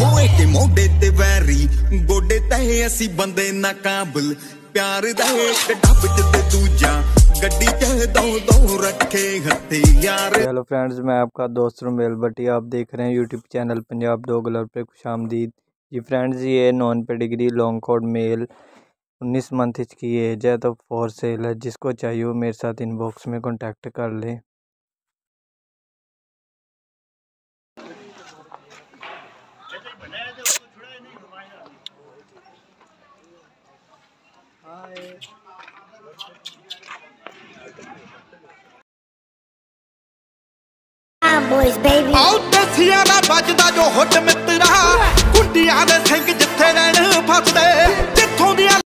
मोए के मोडे ते वैरी गोडे तहे असी बंदे ना काबिल प्यार दा एक डब ते दूजा गड्डी च दो दो रखे हथियार। हेलो फ्रेंड्स, मैं आपका दोस्त रुमेल भट्टी। आप देख रहे हैं यूट्यूब चैनल पंजाब डॉग पे खुशामदीद जी। फ्रेंड्स, ये non pedigree long coat male 19 month की एज है, तो फॉर सेल है। जिसको चाहिए वो मेरे साथ इनबॉक्स में कांटेक्ट कर ले। Boys, baby. आओ दसिया ना बजदा जो हुट मित्रा कुंडियां दे सिंह जिथे रहन फसदे जिथों दी